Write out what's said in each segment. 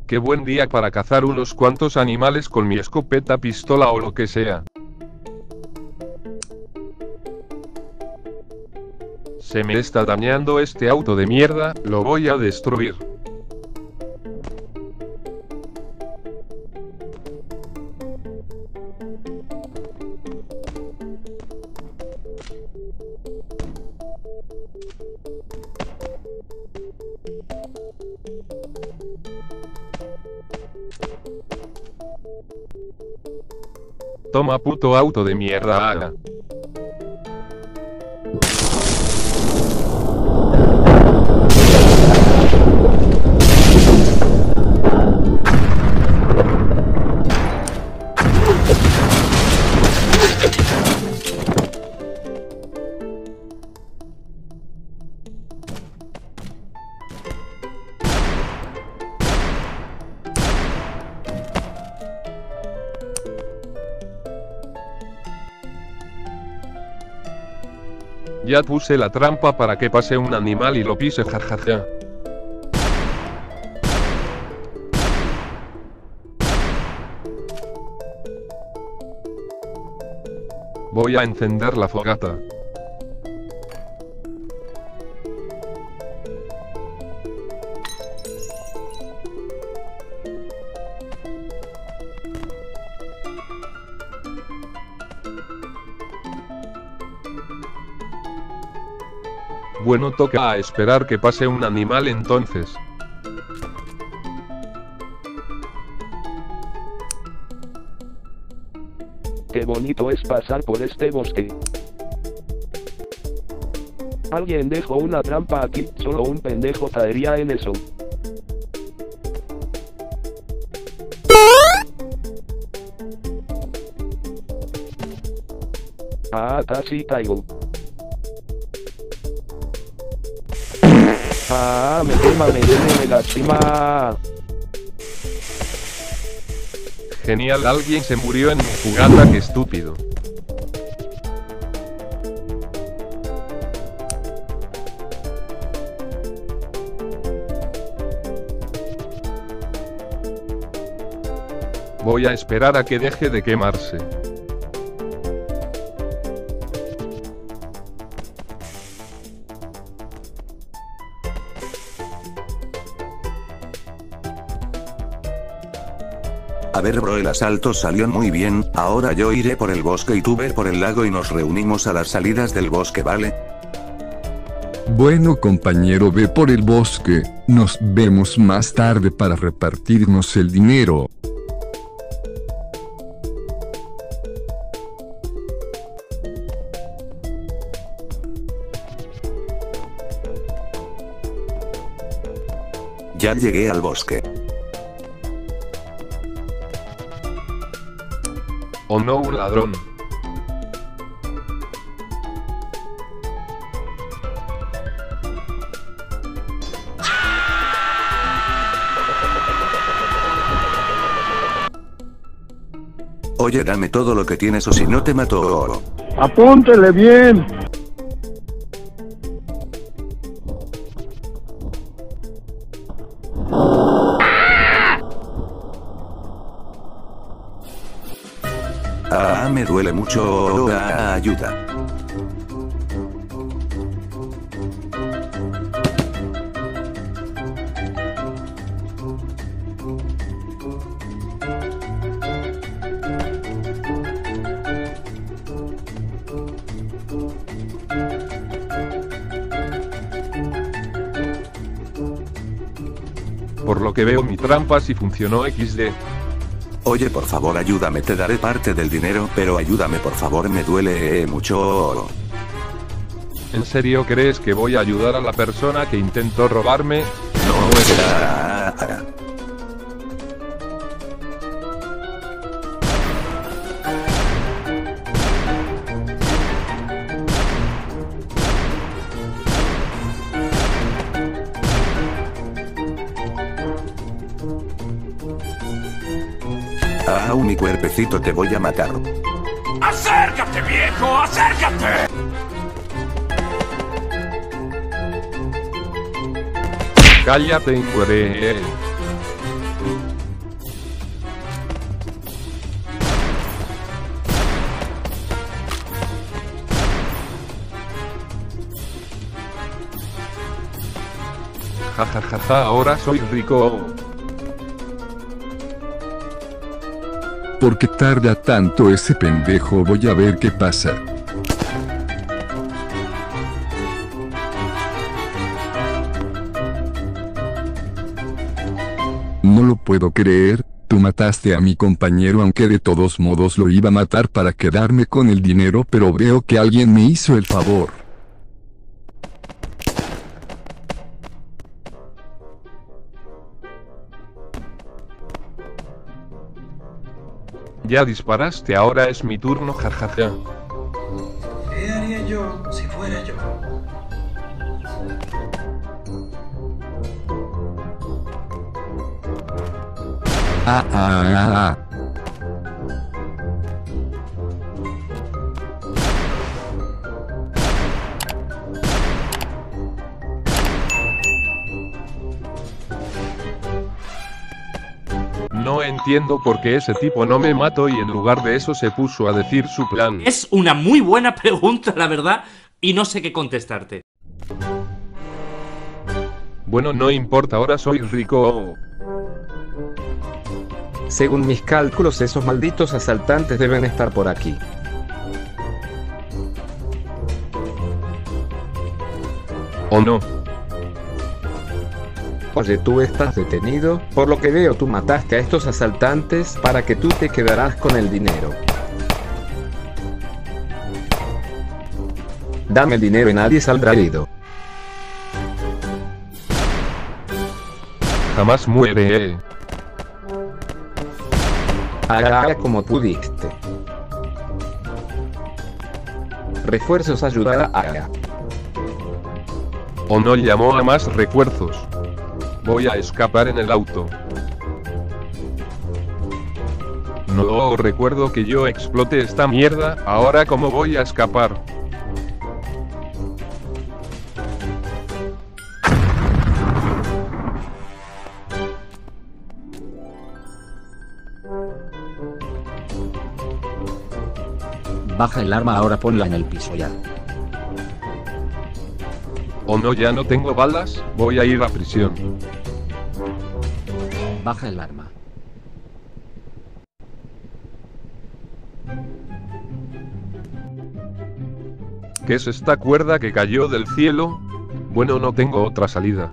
Qué buen día para cazar unos cuantos animales con mi escopeta, pistola o lo que sea. Se me está dañando este auto de mierda, lo voy a destruir. Toma, puto auto de mierda, haga. Ya puse la trampa para que pase un animal y lo pise, jajaja. Voy a encender la fogata. Bueno, toca a esperar que pase un animal entonces. Qué bonito es pasar por este bosque. Alguien dejó una trampa aquí, solo un pendejo caería en eso. Ah, casi caigo. Ah, me quema, me duele, me lastima. Genial, alguien se murió en mi fogata, qué estúpido. Voy a esperar a que deje de quemarse. A ver bro, el asalto salió muy bien, ahora yo iré por el bosque y tú ve por el lago y nos reunimos a las salidas del bosque, ¿vale? Bueno compañero, ve por el bosque, nos vemos más tarde para repartirnos el dinero. Ya llegué al bosque. Oh no, un ladrón. Oye, dame todo lo que tienes o si no te mato. Apúntele bien. Ah, me duele mucho. Ah, ayuda. Por lo que veo, mi trampa sí funcionó XD. Oye, por favor ayúdame, te daré parte del dinero, pero ayúdame por favor, me duele mucho. ¿En serio crees que voy a ayudar a la persona que intentó robarme? No será. Ah, mi cuerpecito, te voy a matar. ¡Acércate, viejo! ¡Acércate! Cállate, incuere. Jajajaja, ahora soy rico. ¿Por qué tarda tanto ese pendejo? Voy a ver qué pasa. No lo puedo creer, tú mataste a mi compañero, aunque de todos modos lo iba a matar para quedarme con el dinero, pero veo que alguien me hizo el favor. Ya disparaste, ahora es mi turno, jajaja. ¿Qué haría yo si fuera yo? Ah. No entiendo por qué ese tipo no me mató y en lugar de eso se puso a decir su plan. Es una muy buena pregunta, la verdad, y no sé qué contestarte. Bueno, no importa, ahora soy rico. Según mis cálculos, esos malditos asaltantes deben estar por aquí. ¿O no? Oye, tú estás detenido, por lo que veo tú mataste a estos asaltantes para que tú te quedarás con el dinero. Dame el dinero y nadie saldrá herido. Jamás muere. Haga como pudiste. Refuerzos ayudará a Haga. ¿O no llamó a más refuerzos? Voy a escapar en el auto. No recuerdo que yo explote esta mierda, ahora cómo voy a escapar. Baja el arma ahora, ponla en el piso ya. ¿O no, ya no tengo balas? Voy a ir a prisión. Baja el arma. ¿Qué es esta cuerda que cayó del cielo? Bueno, no tengo otra salida.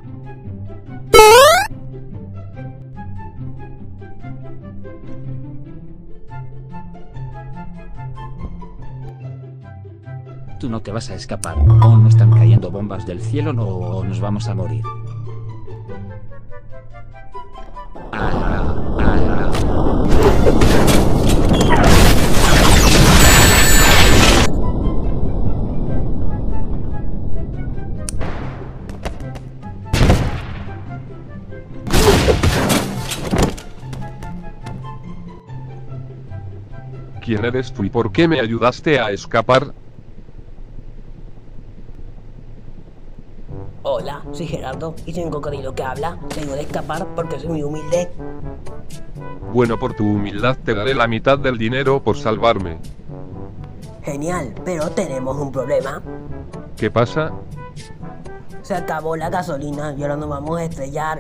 Tú no te vas a escapar. Aún no están cayendo bombas del cielo, no, o nos vamos a morir. ¿Quién eres tú y por qué me ayudaste a escapar? Hola, soy Gerardo y soy un cocodrilo que habla. Vengo de escapar porque soy muy humilde. Bueno, por tu humildad te daré la mitad del dinero por salvarme. Genial, pero tenemos un problema. ¿Qué pasa? Se acabó la gasolina y ahora nos vamos a estrellar.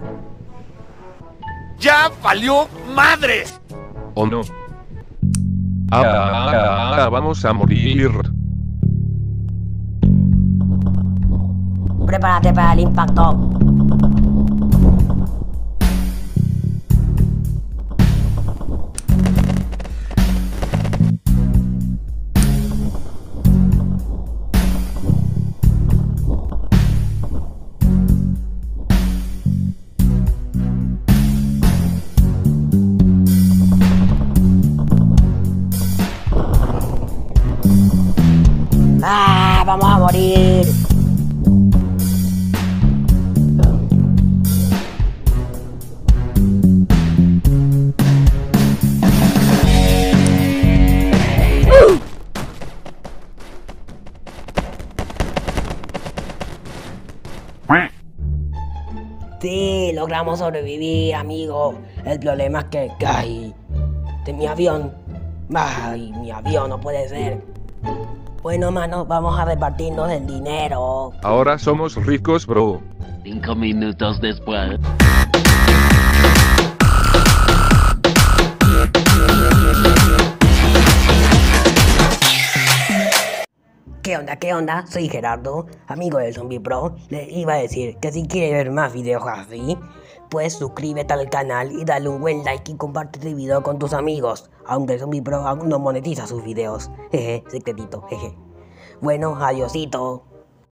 ¡Ya valió madre! ¿O no? Vamos a morir. Prepárate para el impacto. ¡Ah! ¡Vamos a morir! Sí, logramos sobrevivir, amigo. El problema es que caí de mi avión. Ay, mi avión no puede ser. Bueno, mano, vamos a repartirnos el dinero. Ahora somos ricos, bro. 5 minutos después. ¿Qué onda? Soy Gerardo, amigo del Zombie Pro. Les iba a decir que si quieren ver más videos así, pues suscríbete al canal y dale un buen like y comparte este video con tus amigos. Aunque el Zombie Pro aún no monetiza sus videos. Jeje, secretito, jeje. Bueno, adiosito.